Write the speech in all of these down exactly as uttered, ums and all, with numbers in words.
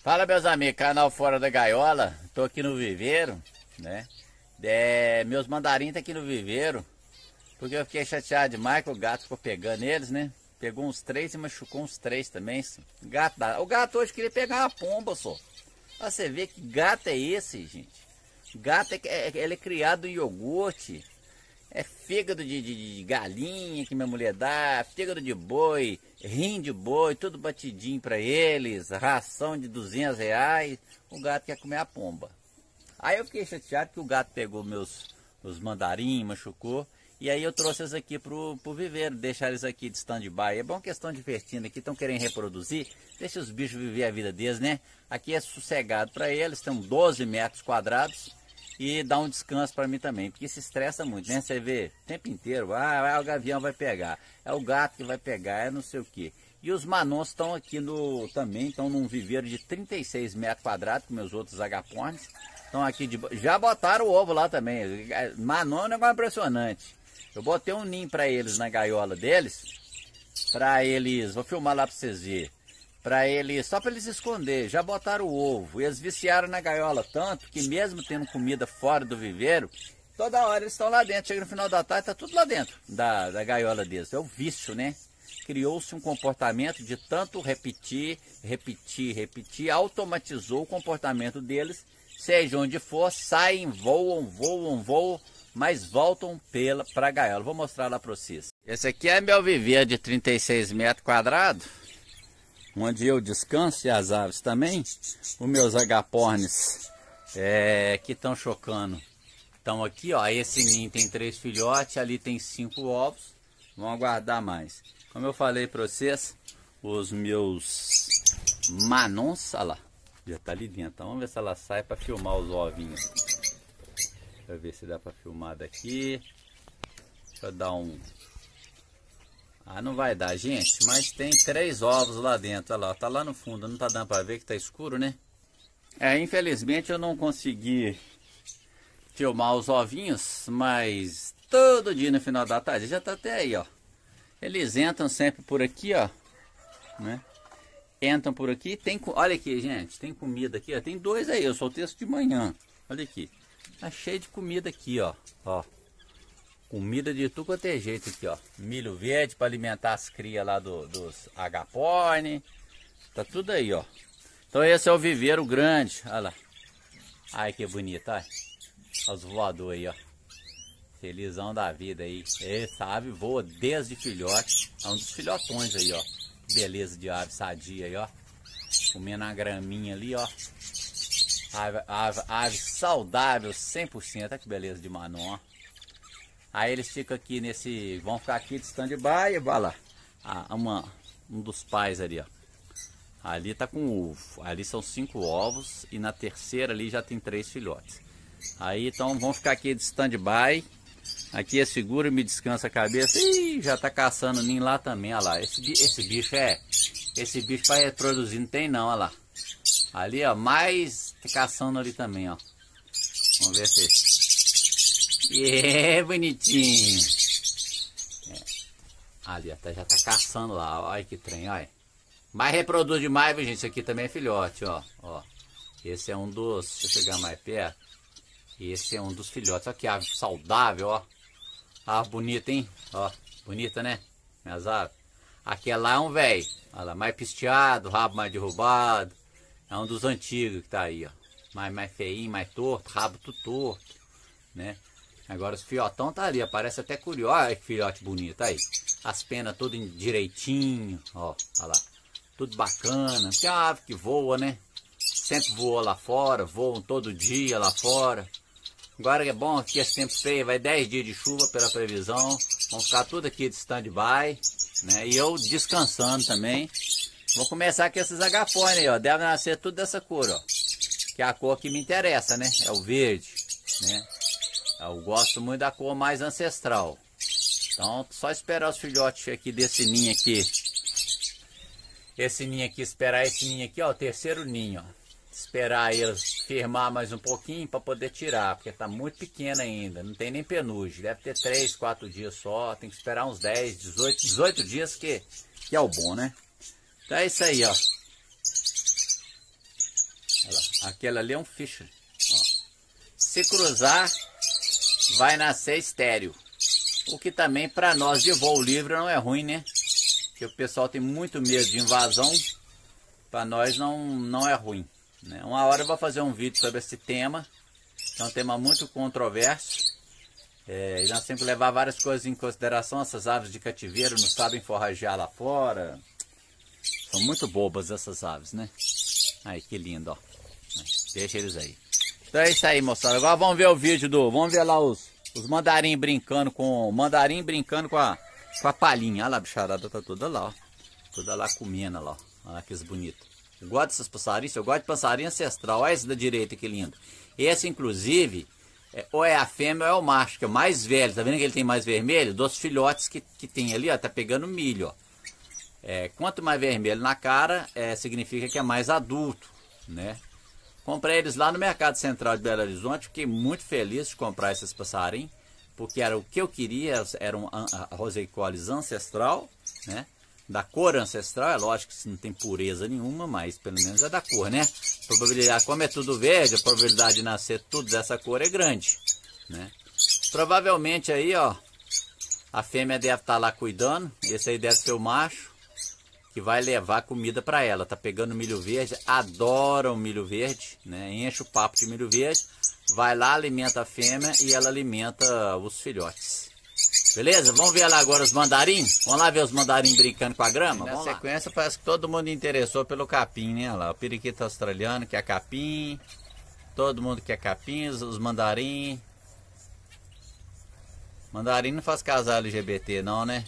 Fala, meus amigos, canal Fora da Gaiola. Tô aqui no viveiro, né? É, meus mandarim tá aqui no viveiro, porque eu fiquei chateado demais que o gato ficou pegando eles, né? Pegou uns três e machucou uns três também. Gato, o gato hoje queria pegar uma pomba só. Pra você ver que gato é esse, gente. Gato é, é, ele é criado em iogurte. É fígado de, de, de galinha que minha mulher dá, fígado de boi, rim de boi, tudo batidinho para eles, ração de duzentos reais. O gato quer comer a pomba. Aí eu fiquei chateado que o gato pegou meus, meus mandarim, machucou. E aí eu trouxe eles aqui pro, pro viveiro, deixar eles aqui de stand-by. É bom que estão divertindo aqui, estão querendo reproduzir. Deixa os bichos viver a vida deles, né? Aqui é sossegado para eles, tem doze metros quadrados. E dá um descanso para mim também, porque se estressa muito, né? Você vê o tempo inteiro, ah, o gavião vai pegar, é o gato que vai pegar, é não sei o que. E os manons estão aqui no, também, estão num viveiro de trinta e seis metros quadrados, com meus outros agapornis. Estão aqui, de, já botaram o ovo lá também. Manon é um negócio impressionante. Eu botei um ninho para eles na gaiola deles, para eles, vou filmar lá para vocês verem. Para eles, só para eles esconder, já botaram o ovo. E eles viciaram na gaiola tanto que mesmo tendo comida fora do viveiro, toda hora eles estão lá dentro. Chega no final da tarde, tá tudo lá dentro da, da gaiola deles. É o vício, né? Criou-se um comportamento de tanto repetir, repetir, repetir, automatizou o comportamento deles. Seja onde for, saem, voam, voam, voam, mas voltam para a gaiola. Vou mostrar lá para vocês. Esse aqui é meu viveiro de trinta e seis metros quadrados. Onde eu descanso e as aves também. Os meus agapornis é, que estão chocando estão aqui, ó. Esse ninho tem três filhotes, ali tem cinco ovos. Vão aguardar mais. Como eu falei para vocês, os meus manons, olha lá, já tá ali dentro. Vamos ver se ela sai para filmar os ovinhos. Deixa eu ver se dá para filmar daqui. Deixa eu dar um... Ah, não vai dar, gente, mas tem três ovos lá dentro, olha lá, tá lá no fundo, não tá dando pra ver que tá escuro, né? É, infelizmente eu não consegui filmar os ovinhos, mas todo dia no final da tarde, já tá até aí, ó. Eles entram sempre por aqui, ó, né? Entram por aqui, tem, olha aqui, gente, tem comida aqui, ó, tem dois aí, eu soltei isso de manhã, olha aqui. Tá cheio de comida aqui, ó, ó. Comida de tudo quanto é jeito aqui, ó. Milho verde para alimentar as crias lá do, dos agapornis. Tá tudo aí, ó. Então esse é o viveiro grande. Olha lá. Ai, que bonito, olha. Olha os voadores aí, ó. Felizão da vida aí. Essa ave voa desde filhote. É um dos filhotões aí, ó. Beleza de ave sadia aí, ó. Comendo a graminha ali, ó. Ave, ave, ave saudável cem por cento. Olha que beleza de Manon, ó. Aí eles ficam aqui nesse... Vão ficar aqui de stand-by e vai lá. Ah, uma, um dos pais ali, ó. Ali tá com ovo. Ali são cinco ovos. E na terceira ali já tem três filhotes. Aí então vão ficar aqui de stand-by. Aqui é seguro e me descansa a cabeça. Ih, já tá caçando ninho lá também, olha lá. Esse, esse bicho é... Esse bicho para reproduzir não tem não, olha lá. Ali, ó, mais caçando ali também, ó. Vamos ver se... É, bonitinho. É. Ali até já tá caçando lá. Olha que trem, olha. Mas reproduz demais, viu, gente? Isso aqui também é filhote, ó. Ó. Esse é um dos... Deixa eu chegar mais perto. Esse é um dos filhotes. Olha que ave saudável, ó. Ah, bonita, hein? Ó, bonita, né? Minhas aves. Aquele lá é um velho. Olha lá, mais pisteado, rabo mais derrubado. É um dos antigos que tá aí, ó. Mais, mais feinho, mais torto, rabo tudo torto, né? Agora os filhotão tá ali, ó, parece até curioso. Olha que filhote bonito, aí. As penas tudo direitinho, ó, olha lá. Tudo bacana, porque é uma ave que voa, né? Sempre voa lá fora, voam todo dia lá fora. Agora é bom que esse tempo feio, vai dez dias de chuva pela previsão. Vão ficar tudo aqui de stand-by, né? E eu descansando também. Vou começar com esses agapornis aí, ó. Deve nascer tudo dessa cor, ó. Que é a cor que me interessa, né? É o verde, né? Eu gosto muito da cor mais ancestral. Então, só esperar os filhotes aqui desse ninho aqui. Esse ninho aqui, esperar esse ninho aqui, ó, o terceiro ninho, ó. Esperar eles firmar mais um pouquinho para poder tirar, porque tá muito pequeno ainda, não tem nem penugem. Deve ter três, quatro dias só, tem que esperar uns dez, dezoito, dezoito dias que, que é o bom, né? Então é isso aí, ó. Olha lá. Aquele ali é um Fisher. Ó. Se cruzar, vai nascer estéreo. O que também para nós de voo livre não é ruim, né? Porque o pessoal tem muito medo de invasão. Para nós não, não é ruim, né? Uma hora eu vou fazer um vídeo sobre esse tema. É um tema muito controverso. É, e nós temos que levar várias coisas em consideração. Essas aves de cativeiro não sabem forragear lá fora. São muito bobas essas aves, né? Aí, que lindo, ó. Deixa eles aí. Então é isso aí, moçada. Agora vamos ver o vídeo do... Vamos ver lá os, os mandarim brincando com... Mandarim brincando com a, com a palhinha. Olha lá, a bicharada tá toda lá, ó. Toda lá comendo, lá, ó. Olha lá que bonito. Eu gosto desses passarinhos. Eu gosto de passarinho ancestral. Olha esse da direita, que lindo. Esse, inclusive... É, ou é a fêmea ou é o macho, que é o mais velho. Tá vendo que ele tem mais vermelho? Dos filhotes que, que tem ali, ó. Tá pegando milho, ó. É, quanto mais vermelho na cara, é, significa que é mais adulto, né? Comprei eles lá no Mercado Central de Belo Horizonte. Fiquei muito feliz de comprar esses passarinhos, porque era o que eu queria. Era um Roseicolids ancestral, né? Da cor ancestral. É lógico que não tem pureza nenhuma, mas pelo menos é da cor, né? A probabilidade, como é tudo verde, a probabilidade de nascer tudo dessa cor é grande, né? Provavelmente aí, ó, a fêmea deve estar lá cuidando. Esse aí deve ser o macho, que vai levar comida para ela. Tá pegando milho verde, adoram milho verde, né? Enche o papo de milho verde, vai lá, alimenta a fêmea e ela alimenta os filhotes. Beleza? Vamos ver lá agora os mandarim? Vamos lá ver os mandarim brincando com a grama? Na sequência, parece que todo mundo interessou pelo capim, né? Olha lá, o periquito australiano quer capim, todo mundo quer capim, os mandarim. Mandarim não faz casal L G B T não, né?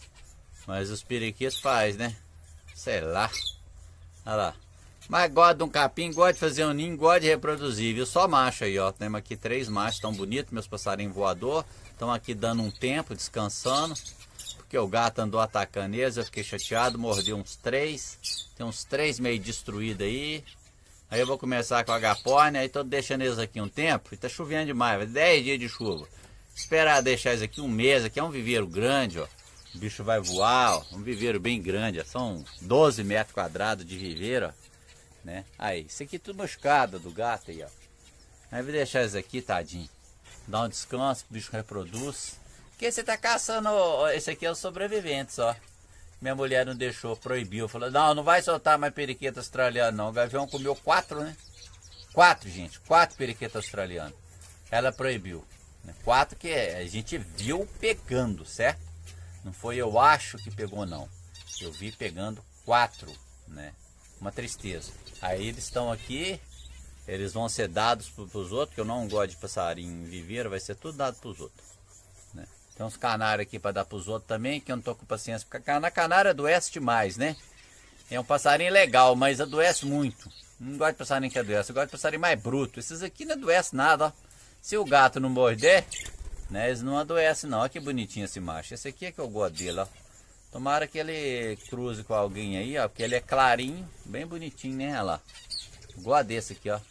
Mas os periquitos faz, né? Sei lá. Olha lá. Mas gosta de um capim, gosta de fazer um ninho, gosta de reproduzir, viu? Só macho aí, ó. Temos aqui três machos tão bonitos, meus passarinhos voador. Estão aqui dando um tempo, descansando. Porque o gato andou atacando eles, eu fiquei chateado, mordi uns três. Tem uns três meio destruídos aí. Aí eu vou começar com a agapone, aí tô deixando eles aqui um tempo. E tá chovendo demais, vai dez dias de chuva. Esperar deixar eles aqui um mês, aqui é um viveiro grande, ó. O bicho vai voar, ó. Um viveiro bem grande, ó. São doze metros quadrados de viveiro, ó. Né? Aí, isso aqui é tudo moscada do gato aí, ó. Aí vou deixar eles aqui, tadinho. Dá um descanso, o bicho reproduz. Porque você tá caçando, ó, esse aqui é os sobreviventes, ó. Minha mulher não deixou, proibiu. Falou, não, não vai soltar mais periquito australiano não. O gavião comeu quatro, né? Quatro, gente. Quatro periquetos australianos. Ela proibiu. Né? Quatro que a gente viu pegando, certo? Não foi eu acho que pegou, não. Eu vi pegando quatro, né? Uma tristeza. Aí eles estão aqui, eles vão ser dados para os outros, que eu não gosto de passarinho em viveiro, vai ser tudo dado para os outros. Né? Tem uns canários aqui para dar para os outros também, que eu não estou com paciência, porque a canária adoece demais, né? É um passarinho legal, mas adoece muito. Não gosto de passarinho que adoece, eu gosto de passarinho mais bruto. Esses aqui não adoecem nada, ó. Se o gato não morder, né, eles não adoecem não. Olha que bonitinho esse macho. Esse aqui é que eu gosto dele, ó. Tomara que ele cruze com alguém aí, ó, porque ele é clarinho, bem bonitinho, né? Olha lá. Gosto desse aqui, ó.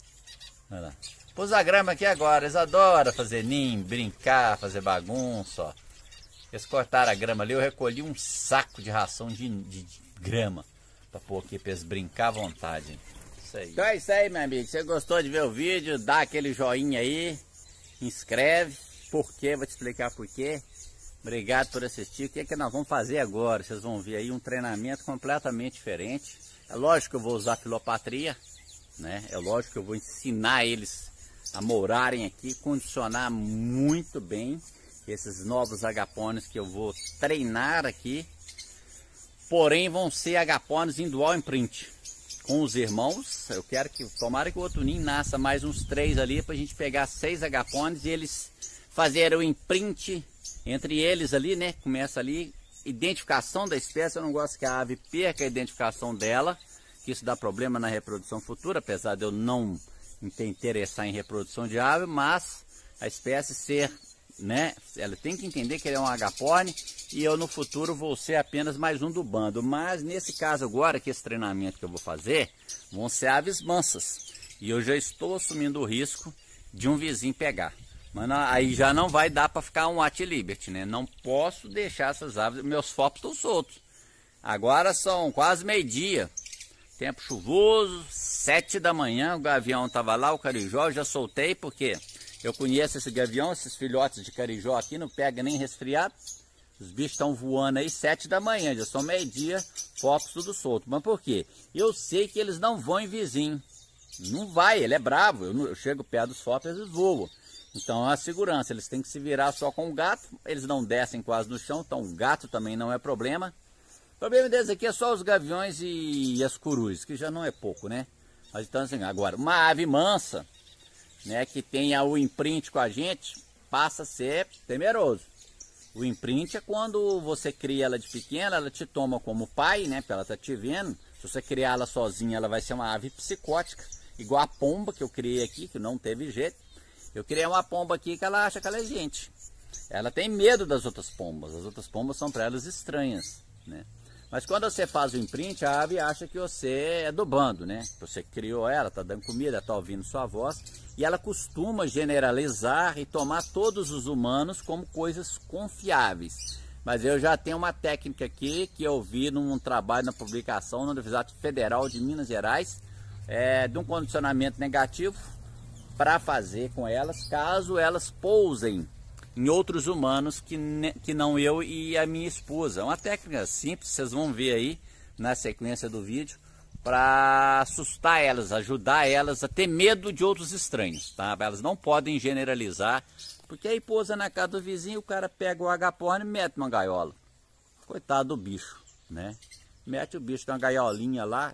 Olha lá. Pus a grama aqui agora, eles adoram fazer ninho, brincar, fazer bagunça, ó. Eles cortaram a grama ali, eu recolhi um saco de ração de, de, de grama pra pôr aqui pra eles brincar à vontade. Isso aí. Então é isso aí, meu amigo. Se você gostou de ver o vídeo, dá aquele joinha aí, inscreve. Por quê? Vou te explicar por quê. Obrigado por assistir. O que é que nós vamos fazer agora? Vocês vão ver aí um treinamento completamente diferente. É lógico que eu vou usar filopatria, né? É lógico que eu vou ensinar eles a morarem aqui, condicionar muito bem esses novos agapones que eu vou treinar aqui. Porém, vão ser agapones em dual imprint. Com os irmãos, eu quero que, tomara que o outro ninho nasça mais uns três ali, para a gente pegar seis agapones e eles fazerem o imprint entre eles ali, né? Começa ali, identificação da espécie. Eu não gosto que a ave perca a identificação dela, que isso dá problema na reprodução futura, apesar de eu não me interessar em reprodução de ave, mas a espécie ser, né? Ela tem que entender que ele é um agapone e eu no futuro vou ser apenas mais um do bando. Mas nesse caso agora, que esse treinamento que eu vou fazer, vão ser aves mansas. E eu já estou assumindo o risco de um vizinho pegar. Mas não, aí já não vai dar para ficar um at liberty, né? Não posso deixar essas aves, meus focos estão soltos. Agora são quase meio-dia. tempo chuvoso, sete da manhã, o gavião tava lá, o carijó, eu já soltei porque eu conheço esse gavião, esses filhotes de carijó aqui, não pega nem resfriado. Os bichos estão voando aí sete da manhã, já são meio-dia, focos tudo solto. Mas por quê? Eu sei que eles não vão em vizinho. Não vai, ele é bravo. Eu, eu chego perto dos focos, eles voam. Então é a segurança, eles têm que se virar só com o gato. Eles não descem quase no chão, então o gato também não é problema. O problema deles aqui é só os gaviões e, e as curus, que já não é pouco, né? Mas então assim, agora, uma ave mansa, né, que tenha o imprint com a gente, passa a ser temeroso. O imprint é quando você cria ela de pequena, ela te toma como pai, né? Porque ela tá te vendo. Se você criar ela sozinha, ela vai ser uma ave psicótica, igual a pomba que eu criei aqui, que não teve jeito. Eu criei uma pomba aqui que ela acha que ela é gente. Ela tem medo das outras pombas. As outras pombas são para elas estranhas, né? Mas quando você faz o imprint, a ave acha que você é do bando, né? Você criou ela, tá dando comida, tá ouvindo sua voz. E ela costuma generalizar e tomar todos os humanos como coisas confiáveis. Mas eu já tenho uma técnica aqui que eu vi num trabalho na publicação na Universidade Federal de Minas Gerais, é, de um condicionamento negativo para fazer com elas, caso elas pousem em outros humanos que, que não eu e a minha esposa. É uma técnica simples, vocês vão ver aí na sequência do vídeo, para assustar elas, ajudar elas a ter medo de outros estranhos, tá? Elas não podem generalizar, porque aí pousa na casa do vizinho, o cara pega o agaporn e mete numa gaiola. Coitado do bicho, né? Mete o bicho numa gaiolinha lá,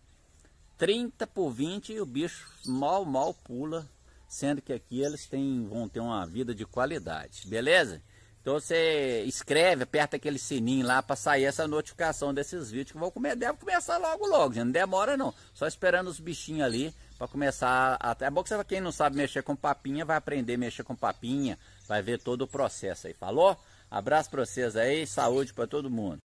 trinta por vinte, e o bicho mal, mal pula, sendo que aqui eles têm, vão ter uma vida de qualidade, beleza? Então você escreve, aperta aquele sininho lá para sair essa notificação desses vídeos que vão comer, deve começar logo logo, gente, não demora não, só esperando os bichinhos ali para começar. Até é bom que você, quem não sabe mexer com papinha, vai aprender a mexer com papinha, vai ver todo o processo aí, falou? Abraço para vocês aí, saúde para todo mundo.